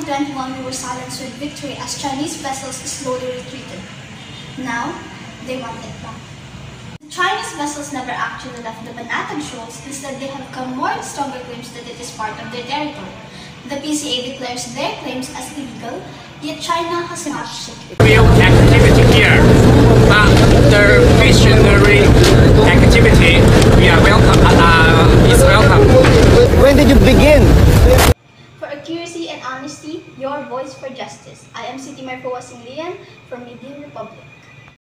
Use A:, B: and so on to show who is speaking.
A: 2021, we were silenced with victory as Chinese vessels slowly retreated. Now, they want it back. The Chinese vessels never actually left the Banatag Shoals. Instead, they have come more and stronger claims that it is part of their territory. The PCA declares their claims as illegal, yet China has not shifted.
B: Real activity here, but the missionary activity we are welcome.